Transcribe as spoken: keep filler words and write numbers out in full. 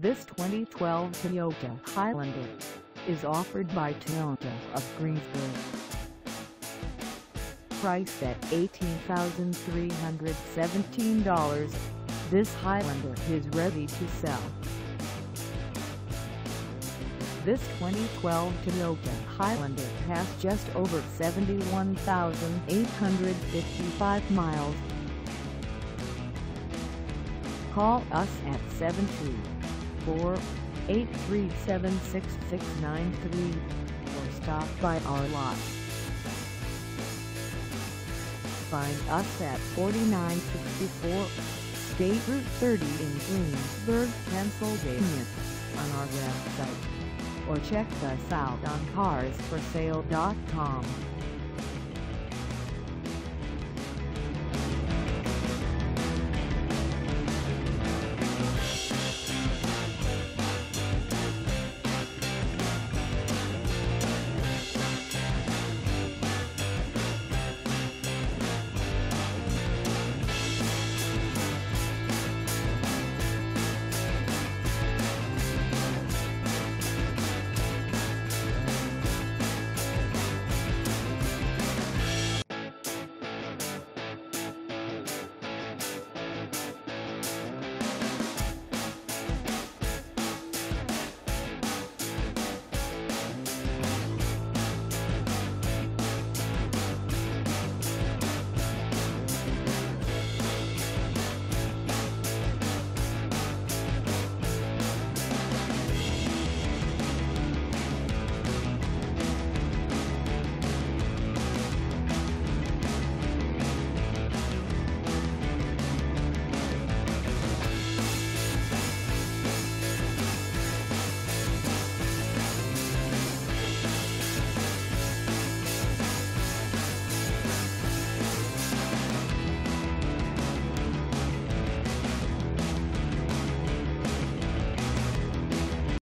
This twenty twelve Toyota Highlander is offered by Toyota of Greensboro. Priced at eighteen thousand three hundred seventeen dollars, this Highlander is ready to sell. This twenty twelve Toyota Highlander has just over seventy-one thousand eight hundred fifty-five miles. Call us at seven two four, eight three seven, six six nine three or stop by our lot. Find us at forty-nine sixty-four State Route thirty in Greensburg, Pennsylvania, on our website, or check us out on cars for sale dot com.